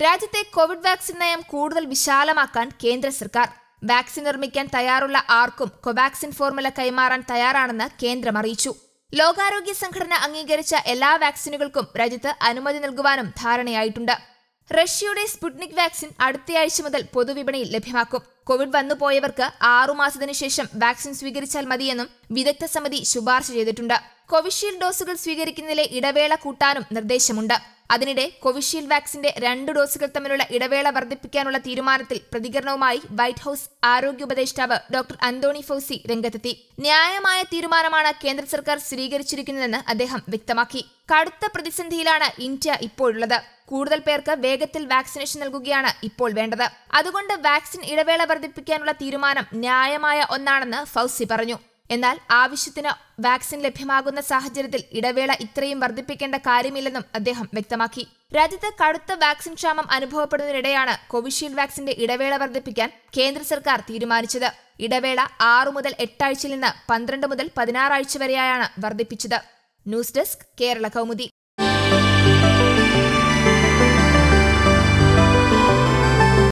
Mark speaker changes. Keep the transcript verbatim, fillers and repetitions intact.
Speaker 1: രാജ്യത്തെ Covid vaccine നയം കൂടുതൽ വിശാലമാക്കാൻ കേന്ദ്ര സർക്കാർ. വാക്സിൻ നിർമ്മിക്കാൻ തയ്യാറുള്ള ആർക്കും കോവാക്സിൻ ഫോർമുല കൈമാറാൻ തയ്യാറാണെന്ന് കേന്ദ്രം അറിയിച്ചു. ലോകാരോഗ്യ സംഘടന അംഗീകരിച്ച എല്ലാ വാക്സിനുകൾക്കും രാജ്യത്ത് അനുമതി നൽകുവാനും ധാരണയായിട്ടുണ്ട്. റഷ്യയുടെ സ്പുട്നിക് വാക്സിൻ അടുത്തയാഴ്ച മുതൽ പൊതുവിപണിയിൽ ലഭ്യമാക്കും. കോവിഡ് വന്നുപോയവർക്ക് ആറുമാസത്തിനു ശേഷം വാക്സിൻ സ്വീകരിച്ചാൽ മതിയെന്നും വിദഗ്ധ സമിതി ശുപാർശ ചെയ്തിട്ടുണ്ട്. കോവിഷീൽഡ് ഡോസുകൾ സ്വീകരിക്കുന്നതിലെ ഇടവേള കൂട്ടാനും നിർദ്ദേശമുണ്ട്. അതിനിടെ കോവിഷീൽഡ് വാക്സിന്റെ രണ്ട് ഡോസുകൾ തമ്മിലുള്ള ഇടവേള വർദ്ധിപ്പിക്കാനുള്ള തീരുമാനത്തിൽ പ്രതികരണവുമായി വൈറ്റ് ഹൌസ് ആരോഗ്യ ഉപദേഷ്ടാവ് ഡോക്ടർ അന്തോണി ഫൗസി രംഗത്തെത്തി. ന്യായമായ തീരുമാനമാണ് കേന്ദ്ര സർക്കാർ സ്വീകരിച്ചിരിക്കുന്നതെന്ന് അദ്ദേഹം വ്യക്തമാക്കി. കടുത്ത പ്രതിസന്ധിയിലാണ് ഇന്ത്യ ഇപ്പോഴുള്ളത്. കൂടുതൽ പേർക്ക് വേഗത്തിൽ വാക്സിനേഷൻ നൽകുകയാണ് ഇപ്പോൾ വേണ്ടത്. അതുകൊണ്ട് വാക്സിൻ ഇടവേള വർദ്ധിപ്പിക്കാനുള്ള തീരുമാനം ന്യായമായ ഒന്നാണെന്ന് ഫൗസി പറഞ്ഞു. എന്നാൽ ആവശ്യത്തിന് വാക്സിൻ ലഭ്യമാകുന്ന സാഹചര്യത്തിൽ ഇടവേള ഇത്രയും വർദ്ധിപ്പിക്കേണ്ട കാര്യമില്ലെന്നും അദ്ദേഹം വ്യക്തമാക്കി. രാജ്യത്ത് കടുത്ത വാക്സിൻ ക്ഷാമം അനുഭവപ്പെടുന്നതിനിടെയാണ് കോവിഷീൽഡ് വാക്സിന്റെ ഇടവേള വർദ്ധിപ്പിക്കാൻ കേന്ദ്ര സർക്കാർ തീരുമാനിച്ചത്. ഇടവേള ആറു മുതൽ എട്ടാഴ്ചയിൽ നിന്ന് പന്ത്രണ്ട് മുതൽ പതിനാറാഴ്ച വരെയാണ് വർദ്ധിപ്പിച്ചത്. News desk Kerala Kaumudi.